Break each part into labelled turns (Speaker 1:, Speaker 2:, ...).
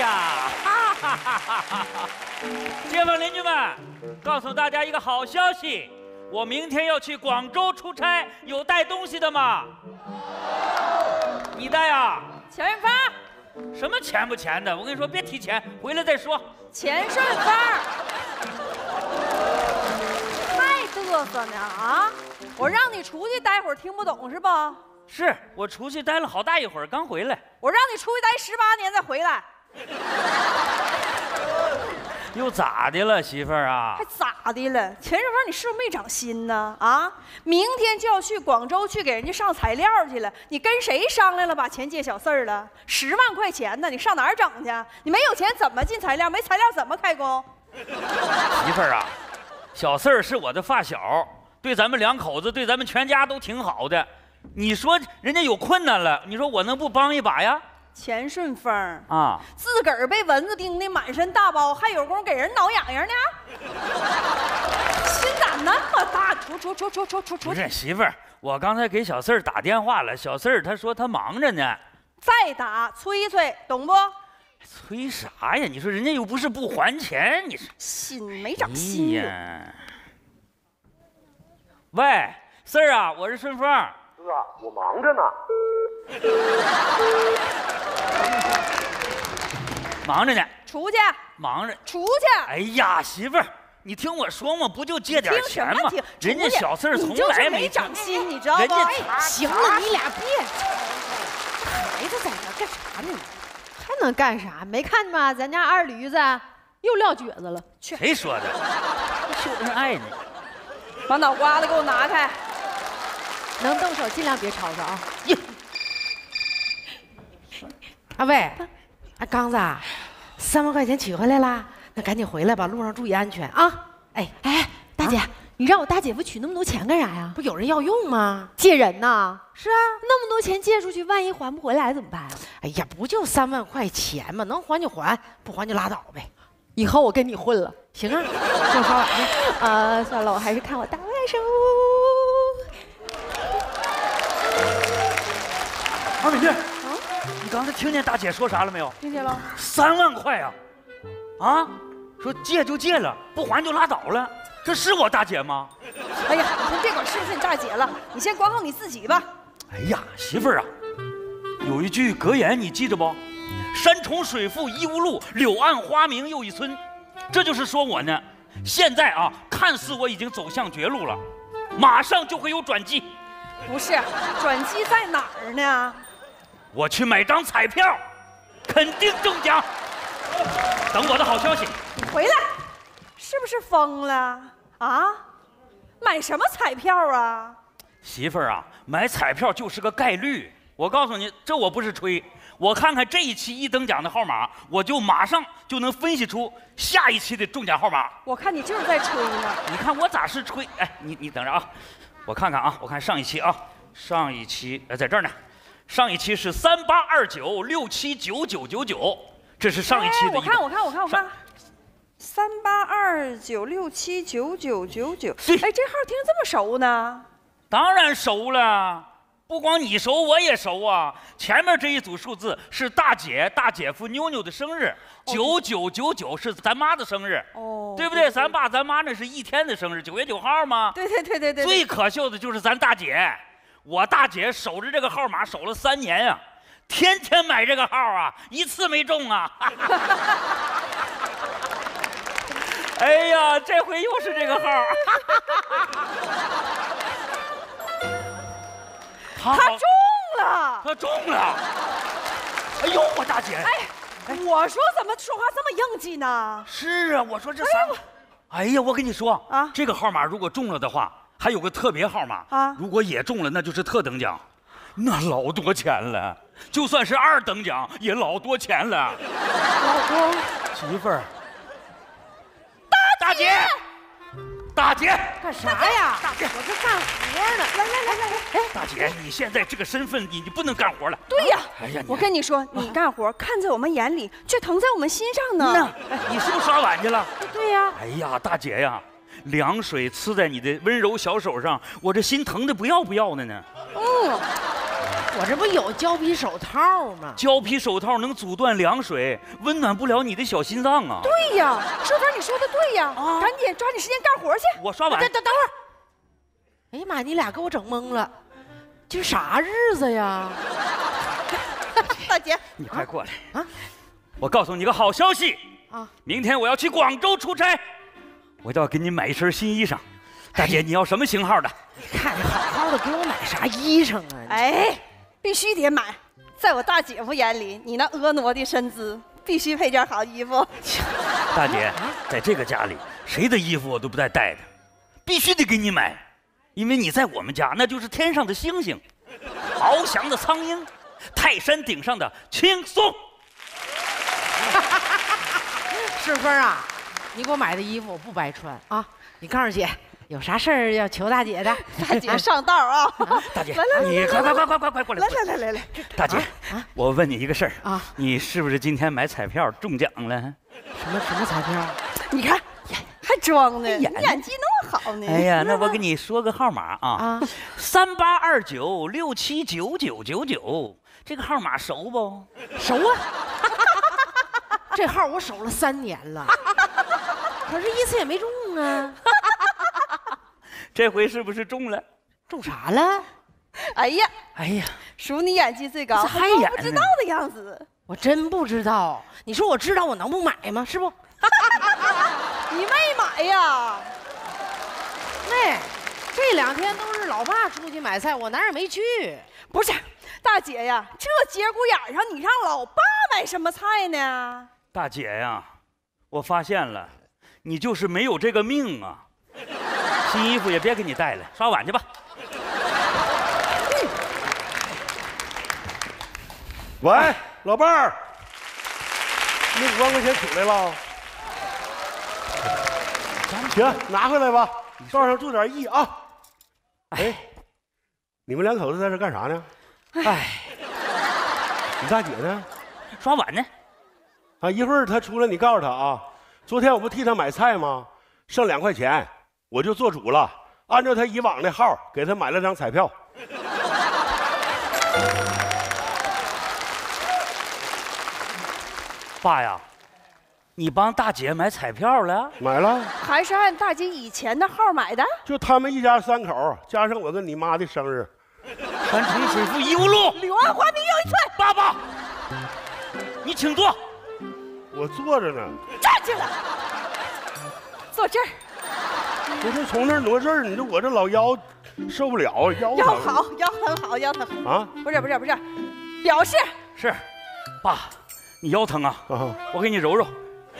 Speaker 1: 呀，哈哈哈哈哈！街坊邻居们，告诉大家一个好消息，我明天要去广州出差，有带东西的吗？你带啊？
Speaker 2: 钱顺发。
Speaker 1: 什么钱不钱的？我跟你说，别提钱，回来再说。
Speaker 2: 钱顺发。太嘚瑟呢啊！我让你出去待会儿，听不懂是不？
Speaker 1: 是我出去待了好大一会儿，刚回来。
Speaker 2: 我让你出去待18年再回来。
Speaker 1: 又咋的了，媳妇儿啊？
Speaker 2: 还咋的了？钱顺发，你是不是没长心呢？啊，明天就要去广州去给人家上材料去了，你跟谁商量了把钱借小四儿了？10万块钱呢，你上哪儿整去？你没有钱怎么进材料？没材料怎么开工？
Speaker 1: 媳妇儿啊，小四儿是我的发小，对咱们两口子，对咱们全家都挺好的。你说人家有困难了，你说我能不帮一把呀？
Speaker 2: 钱顺风
Speaker 1: 啊，
Speaker 2: 自个儿被蚊子叮的满身大包，还有功给人挠痒痒呢？心咋那么大？出！
Speaker 1: 不是媳妇儿，我刚才给小四儿打电话了，小四儿他说他忙着呢。
Speaker 2: 再打催，懂不？
Speaker 1: 催啥呀？你说人家又不是不还钱，你是
Speaker 2: 心没长心
Speaker 1: 呀？喂，四儿啊，我是顺风。
Speaker 3: 哥，我忙着呢。
Speaker 1: 忙着呢。
Speaker 2: 出去。
Speaker 1: 忙着。
Speaker 2: 出去。
Speaker 1: 哎呀，媳妇儿，你听我说嘛，不就借点钱吗？人家小四儿从来
Speaker 2: 没长心，你知道不？
Speaker 4: 行了，你俩别吵。孩子在那干啥呢？还能干啥？没看吗？咱家二驴子又撂蹶子了。
Speaker 1: 去。谁说的？秀恩爱呢。
Speaker 2: 把脑瓜子给我拿开。
Speaker 4: 能动手尽量别吵吵啊！啊喂，啊刚子，3万块钱取回来啦，那赶紧回来吧，路上注意安全啊！哎，大姐，你让我大姐夫取那么多钱干啥呀？不有人要用吗？借人呐？是啊，那么多钱借出去，万一还不回来怎么办啊？哎呀，不就3万块钱吗？能还就还，不还就拉倒呗。以后我跟你混了，行啊？给我刷碗去。啊，算了，我还是看我大外甥。
Speaker 1: 二美娟，你刚才听见大姐说啥了没有？
Speaker 2: 听见了。
Speaker 1: 3万块啊！啊，说借就借了，不还就拉倒了，这是我大姐吗？
Speaker 2: 哎呀，你先别管是不是你大姐了，你先管好你自己吧。
Speaker 1: 哎呀，媳妇儿啊，有一句格言你记着不？山重水复疑无路，柳暗花明又一村。这就是说我呢，现在啊，看似我已经走向绝路了，马上就会有转机。
Speaker 2: 不是，转机在哪儿呢？
Speaker 1: 我去买张彩票，肯定中奖。等我的好消息。
Speaker 2: 你回来，是不是疯了啊？买什么彩票啊？
Speaker 1: 媳妇儿啊，买彩票就是个概率。我告诉你，这我不是吹，我看看这一期1等奖的号码，我就马上就能分析出下一期的中奖号码。
Speaker 2: 我看你就是在吹呢。
Speaker 1: 你看我咋是吹？哎，你等着啊，我看看啊，我看上一期啊，上一期在这儿呢。上一期是3829679999，这是上一期的。
Speaker 2: 我看，3829679999。哎，这号听这么熟呢？
Speaker 1: 当然熟了，不光你熟，我也熟啊。前面这一组数字是大姐、大姐夫、妞妞的生日，9999是咱妈的生日，对不对？咱爸咱妈那是一天的生日，9月9号吗？
Speaker 2: 对。
Speaker 1: 最可笑的就是咱大姐。我大姐守着这个号码守了3年啊，天天买这个号啊，一次没中啊。哎呀，这回又是这个号。
Speaker 2: 他中了，
Speaker 1: 他中了。哎呦，我大姐！
Speaker 2: 哎，我说怎么说话这么硬气呢？
Speaker 1: 是啊，我说这3个。哎呀，我跟你说啊，这个号码如果中了的话。还有个特别号码啊，如果也中了，那就是特等奖，那老多钱了。就算是2等奖，也老多钱了。
Speaker 2: 老公，
Speaker 1: 媳妇儿，大姐，
Speaker 4: 干啥呀？大姐，我这干活呢。来，
Speaker 1: 哎，大姐，你现在这个身份，你不能干活了。
Speaker 2: 对呀。哎呀，我跟你说，你干活看在我们眼里，却疼在我们心上呢。
Speaker 1: 你是不是刷碗去了？
Speaker 2: 对呀。
Speaker 1: 哎呀，大姐呀。凉水呲在你的温柔小手上，我这心疼的不要不要的呢。
Speaker 4: 我这不有胶皮手套吗？
Speaker 1: 胶皮手套能阻断凉水，温暖不了你的小心脏啊！
Speaker 2: 对呀，顺风你说的对呀，赶紧抓紧时间干活去。
Speaker 1: 我刷碗。
Speaker 4: 等会儿。哎呀妈，你俩给我整懵了，这是啥日子呀？
Speaker 2: 大姐，
Speaker 1: 你快过来啊！我告诉你个好消息啊！明天我要去广州出差，我就要给你买一身新衣裳。大姐，你要什么型号的？
Speaker 4: 你看你好好的给我买啥衣裳啊？
Speaker 2: 哎，必须得买。在我大姐夫眼里，你那婀娜的身姿，必须配件好衣服。
Speaker 1: 大姐，在这个家里，谁的衣服我都不带带的，必须得给你买，因为你在我们家那就是天上的星星，翱翔的苍鹰，泰山顶上的青松。
Speaker 4: 顺风啊，你给我买的衣服我不白穿啊！你告诉姐，有啥事儿要求大姐的？
Speaker 2: 大姐上道啊！
Speaker 1: 大姐，
Speaker 2: 来
Speaker 1: 你快过来！
Speaker 2: 来！
Speaker 1: 大姐，我问你一个事儿啊，你是不是今天买彩票中奖了？
Speaker 4: 什么彩票？
Speaker 2: 你看，还装呢，你演技那么好呢。
Speaker 1: 哎呀，那我给你说个号码啊，3829679999，这个号码熟不？
Speaker 4: 熟啊！这号我守了3年了，可是一次也没中啊。
Speaker 1: 这回是不是中了？
Speaker 4: 中啥了？
Speaker 2: 哎呀，
Speaker 1: 数
Speaker 2: 你演技最高，
Speaker 1: 还演呢？
Speaker 2: 不知道的样子。
Speaker 4: 我真不知道。你说我知道，我能不买吗？是不？
Speaker 2: 你没买呀？
Speaker 4: 妹，这2天都是老爸出去买菜，我哪儿也没去。
Speaker 2: 不是，大姐呀，这节骨眼上你让老爸买什么菜呢？
Speaker 1: 大姐呀，我发现了，你就是没有这个命啊！新衣服也别给你带了，刷碗去吧。
Speaker 3: 喂，老伴儿，那5万块钱取来了，行，拿回来吧，道上注点意啊。哎，你们2口子在这干啥呢？
Speaker 1: 哎，
Speaker 3: 你大姐呢？
Speaker 1: 刷碗呢。
Speaker 3: 啊，一会儿她出来，你告诉她啊，昨天我不替她买菜吗？剩2块钱，我就做主了，按照她以往的号给她买了张彩票。
Speaker 1: 爸呀，你帮大姐买彩票了？
Speaker 3: 买了，
Speaker 2: 还是按大姐以前的号买的？
Speaker 3: 就他们一家3口，加上我跟你妈的生日。
Speaker 1: 三重水复一无路，
Speaker 2: 柳暗花明又一村。
Speaker 1: 爸爸，你请坐。
Speaker 3: 我坐着呢。
Speaker 2: 站起来，坐这儿。
Speaker 3: 不是从那儿挪这儿，你说我这老腰受不了，腰疼。
Speaker 2: 腰很好，腰疼
Speaker 3: 啊！
Speaker 2: 不是，表示
Speaker 1: 是，爸，你腰疼啊？我给你揉揉。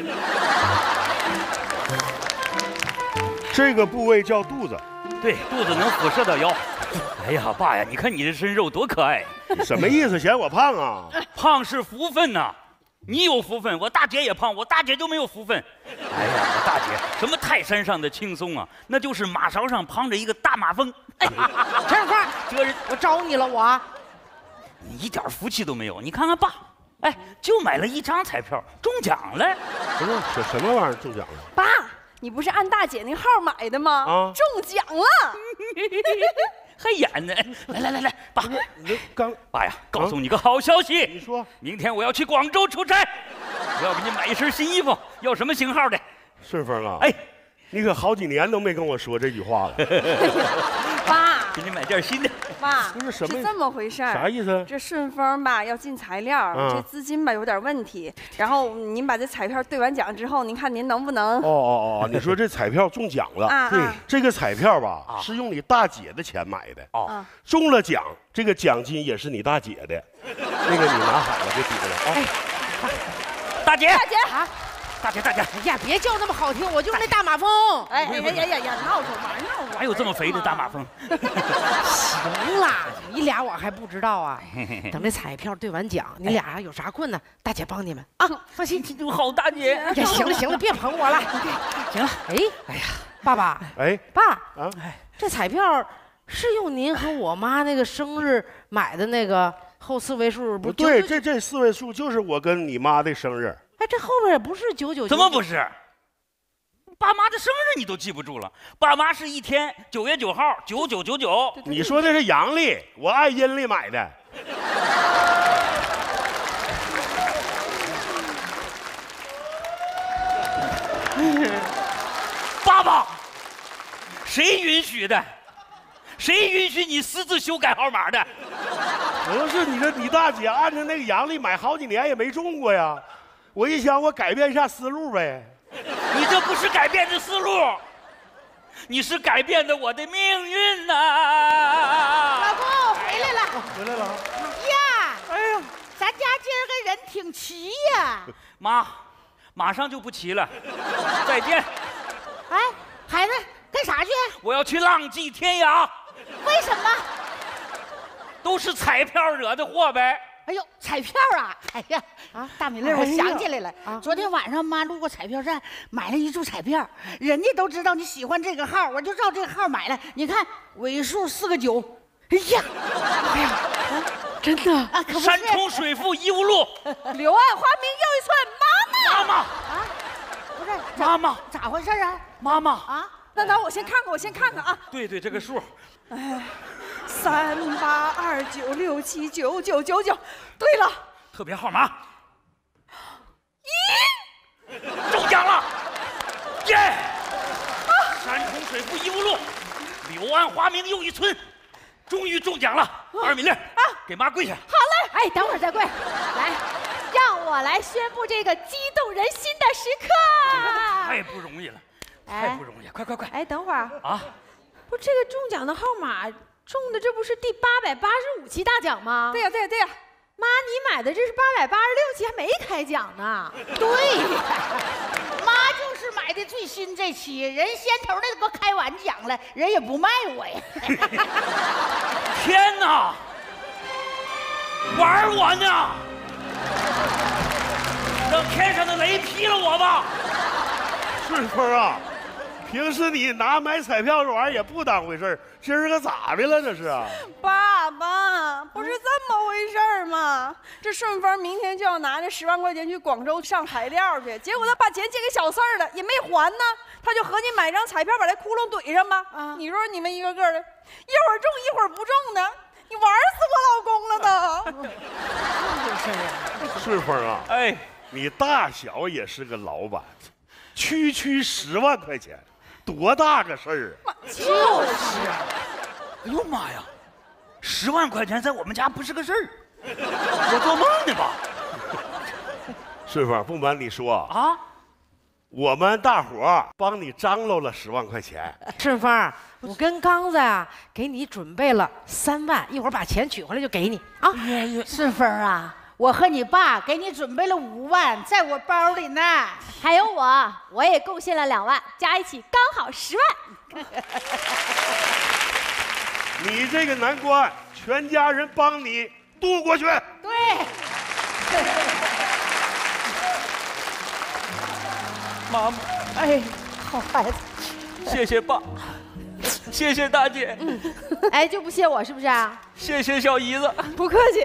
Speaker 3: 这个部位叫肚子。
Speaker 1: 对，肚子能辐射到腰。哎呀，爸呀，你看你这身肉多可爱！
Speaker 3: 什么意思？嫌我胖啊？
Speaker 1: 胖是福分呐。你有福分，我大姐也胖，我大姐就没有福分。哎呀，我大姐什么泰山上的青松啊，那就是马勺上旁着一个大马蜂。
Speaker 4: 哎，陈小宽，这人我招你了，我。
Speaker 1: 你一点福气都没有，你看看爸，哎，就买了1张彩票，中奖了。
Speaker 3: 不是什么玩意儿中奖了？
Speaker 2: 爸，你不是按大姐那号买的吗？
Speaker 3: 啊，
Speaker 2: 中奖了。
Speaker 1: 还演呢！来，爸，
Speaker 3: 你刚
Speaker 1: 爸呀，告诉你个好消息，
Speaker 3: 你说，
Speaker 1: 明天我要去广州出差，我要给你买一身新衣服，要什么型号的？
Speaker 3: 顺风啊，
Speaker 1: 哎，
Speaker 3: 你可好几年都没跟我说这句话了。
Speaker 2: 爸，
Speaker 1: 给你买件新的。
Speaker 2: 爸，
Speaker 3: 不是什么
Speaker 2: 是这么回事儿？
Speaker 3: 啥意思？
Speaker 2: 这顺丰吧要进材料，这资金吧有点问题。然后您把这彩票兑完奖之后，您看您能不能？
Speaker 3: 哦，你说这彩票中奖了？对，这个彩票吧是用你大姐的钱买的。哦，中了奖，这个奖金也是你大姐的。那个你拿好了就得了啊。
Speaker 1: 大姐
Speaker 2: 啊！
Speaker 1: 大姐，
Speaker 4: 哎呀，别叫那么好听，我就是那大马蜂。
Speaker 2: 哎，闹着玩闹。
Speaker 1: 哪有这么肥的大马蜂？
Speaker 4: 行了，你俩我还不知道啊。等这彩票兑完奖，你俩有啥困难，大姐帮你们啊，放心。
Speaker 1: 好，大姐。
Speaker 4: 哎，行了，别捧我了。
Speaker 1: 行了，
Speaker 4: 哎呀，爸爸，爸啊，这彩票是用您和我妈那个生日买的那个后4位数不？
Speaker 3: 对，这4位数就是我跟你妈的生日。
Speaker 4: 哎，这后边也不是99，
Speaker 1: 怎么不是？爸妈的生日你都记不住了？爸妈是一天9月9号9999。
Speaker 3: 你说的是阳历，我按阴历买的。
Speaker 1: 爸爸，谁允许的？谁允许你私自修改号码的？
Speaker 3: 不是你大姐按照那个阳历买好几年也没中过呀。我一想，我改变一下思路呗。
Speaker 1: 你这不是改变的思路，你是改变的我的命运呐！
Speaker 5: 老公回来了，
Speaker 3: 回来了。
Speaker 5: 呀，哎呀，咱家今儿个人挺齐呀。
Speaker 1: 妈，马上就不齐了，再见。
Speaker 5: 哎，孩子干啥去？
Speaker 1: 我要去浪迹天涯。
Speaker 5: 为什么？
Speaker 1: 都是彩票惹的祸呗。
Speaker 5: 哎呦，彩票啊！哎呀，大美乐，我想起来了，昨天晚上妈路过彩票站，买了一注彩票，人家都知道你喜欢这个号，我就照这个号买了。你看尾数4个9，哎呀，哎呀，
Speaker 4: 真的
Speaker 5: 啊！可不是
Speaker 1: 山重水复疑无路，
Speaker 2: 柳暗花明又一村。
Speaker 1: 妈妈
Speaker 5: 啊，不是
Speaker 1: 妈妈，
Speaker 5: 咋回事啊？
Speaker 1: 妈妈
Speaker 5: 啊，
Speaker 2: 那我先看看啊。
Speaker 1: 对，这个数。
Speaker 2: 哎，3829679999，对了，
Speaker 1: 特别号码中奖了！耶！山重水复疑无路，柳暗花明又一村，终于中奖了！二米粒给妈跪下。
Speaker 4: 好嘞，哎，等会儿再跪，来，让我来宣布这个激动人心的时刻。
Speaker 1: 太不容易了，太不容易了！快！
Speaker 2: 哎，等会儿
Speaker 1: 啊！
Speaker 4: 不，这个中奖的号码中的这不是第885期大奖吗？
Speaker 2: 对呀。
Speaker 4: 妈，你买的这是886期，还没开奖呢。
Speaker 5: 对呀，妈就是买的最新这期，人先头那个开完奖了，人也不卖我呀。
Speaker 1: 天哪！玩我呢！让天上的雷劈了我吧！
Speaker 3: 顺风啊，平时你拿买彩票这玩意儿也不当回事儿，今儿个咋的了这是啊？
Speaker 2: 爸爸，不是这么回事儿吗？这顺风明天就要拿这10万块钱去广州上材料去，结果他把钱借给小四儿了，也没还呢。他就合计买张彩票把这窟窿怼上吧。你说你们一个个的，一会儿中一会儿不中的，你玩死我老公了呢！
Speaker 3: 顺风啊，
Speaker 1: 哎，
Speaker 3: 你大小也是个老板，区10万块钱，多大个事儿啊！
Speaker 1: 就是。哎呦妈呀，10万块钱在我们家不是个事儿，我做梦呢吧？
Speaker 3: 顺风，不瞒你说
Speaker 1: 啊，
Speaker 3: 我们大伙儿帮你张罗了10万块钱。
Speaker 4: 顺风，我跟刚子啊，给你准备了3万，一会儿把钱取回来就给你啊。
Speaker 5: 顺风啊，我和你爸给你准备了5万，在我包里呢。
Speaker 6: 还有我也贡献了2万，加一起刚好10万。
Speaker 3: 你这个难关，全家人帮你渡过去。
Speaker 5: 对。
Speaker 1: 妈妈，
Speaker 5: 哎，好孩子，
Speaker 1: 谢谢爸，谢谢大姐，
Speaker 4: 哎，就不谢我是不是啊？
Speaker 1: 谢谢小姨子，
Speaker 2: 不客气。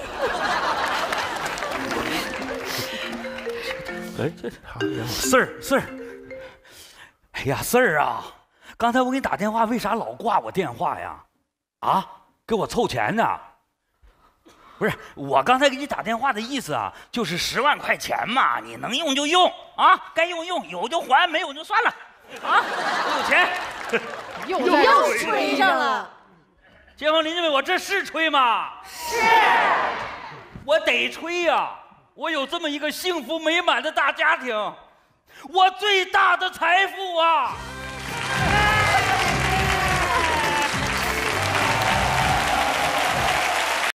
Speaker 3: 哎，这好家伙，
Speaker 1: 四儿，哎呀，四儿啊，刚才我给你打电话，为啥老挂我电话呀？啊，给我凑钱呢？不是，我刚才给你打电话的意思啊，就是10万块钱嘛，你能用就用啊，该用，有就还，没有就算了，啊，我有钱。
Speaker 2: 又吹上了。
Speaker 1: 街坊邻居们，我这是吹吗？是，我得吹呀！我有这么一个幸福美满的大家庭，我最大的财富啊！